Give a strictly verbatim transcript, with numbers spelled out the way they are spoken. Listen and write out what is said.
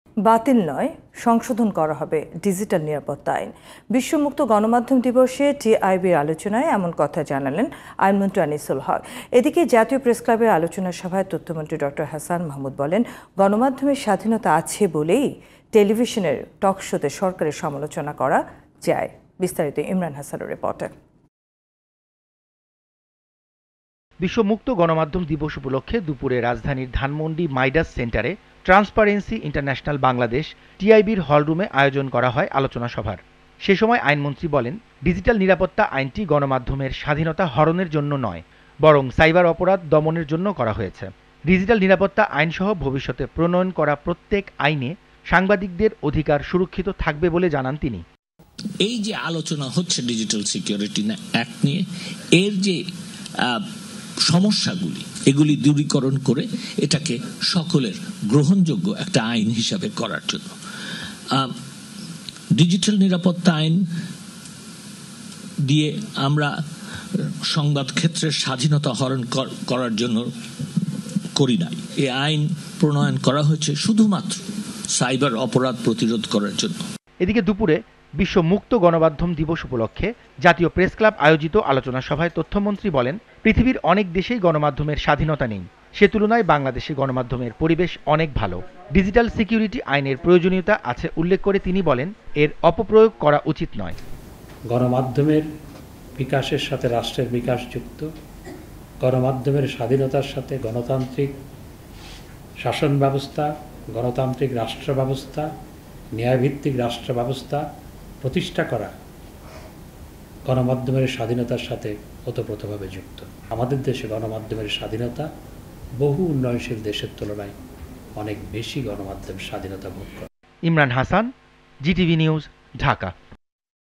বাতিল নয়, সংশোধন করা হবে ডিজিটাল নিরাপত্তা আইন। বিশ্বমুক্ত গণমাধ্যম দিবসে টিআইবির আলোচনায় এমন কথা জানালেন আইনমন্ত্রী আনিসুল হক। এদিকে জাতীয় প্রেসক্লাবের আলোচনা সভায় তথ্যমন্ত্রী ডক্টর হাসান মাহমুদ বলেন, গণমাধ্যমের স্বাধীনতা আছে বলেই টেলিভিশনের টকশোতে সরকারের সমালোচনা করা যায়। বিস্তারিত ইমরান হাসানের রিপোর্টে। বিশ্ব মুক্ত গণমাধ্যম দিবস উপলক্ষে দুপুরে রাজধানীর ধানমন্ডি মাইডাস সেন্টারে ট্রান্সপারেন্সি ইন্টারন্যাশনাল বাংলাদেশ টিআইবির হলরুমে আয়োজন করা হয় আলোচনা সভার। সে সময় আইনমন্ত্রী বলেন, ডিজিটাল নিরাপত্তা আইনটি গণমাধ্যমের স্বাধীনতা হরণের জন্য নয়, বরং সাইবার অপরাধ দমনের জন্য করা হয়েছে। ডিজিটাল নিরাপত্তা আইনসহ ভবিষ্যতে প্রণয়ন করা প্রত্যেক আইনে সাংবাদিকদের অধিকার সুরক্ষিত থাকবে বলে জানান তিনি। এই যে আলোচনা হচ্ছে ডিজিটাল সিকিউরিটি অ্যাক্ট নিয়ে, এর যে সমস্যাগুলি এগুলি দূরীকরণ করে এটাকে সকলের গ্রহণযোগ্য একটা আইন হিসাবে করার জন্য ডিজিটাল নিরাপত্তা আইন দিয়ে আমরা সংবাদ ক্ষেত্রের স্বাধীনতা হরণ করার জন্য করি নাই। এই আইন প্রণয়ন করা হয়েছে শুধুমাত্র সাইবার অপরাধ প্রতিরোধ করার জন্য। এদিকে দুপুরে বিশ্ব মুক্ত গণমাধ্যম দিবস উপলক্ষে জাতীয় প্রেস ক্লাব আয়োজিত আলোচনা সভায় তথ্যমন্ত্রী বলেন, পৃথিবীর অনেক দেশেই গণমাধ্যমের স্বাধীনতা নেই, সে তুলনায় বাংলাদেশে গণমাধ্যমের পরিবেশ অনেক ভালো। ডিজিটাল সিকিউরিটি আইনের প্রয়োজনীয়তা আছে উল্লেখ করে তিনি বলেন, এর অপপ্রয়োগ করা উচিত নয়। গণমাধ্যমের বিকাশের সাথে রাষ্ট্রের বিকাশ যুক্ত, গণমাধ্যমের স্বাধীনতার সাথে গণতান্ত্রিক শাসন ব্যবস্থা, গণতান্ত্রিক রাষ্ট্র ব্যবস্থা, ন্যায়ভিত্তিক রাষ্ট্র ব্যবস্থা প্রতিষ্ঠা করা গণমাধ্যমের স্বাধীনতার সাথে ওতপ্রোতভাবে যুক্ত। আমাদের দেশে গণমাধ্যমের স্বাধীনতা বহু উন্নয়নশীল দেশের তুলনায় অনেক বেশি গণমাধ্যম স্বাধীনতা ভোগ করে। Imran Hasan, GTV news, Dhaka.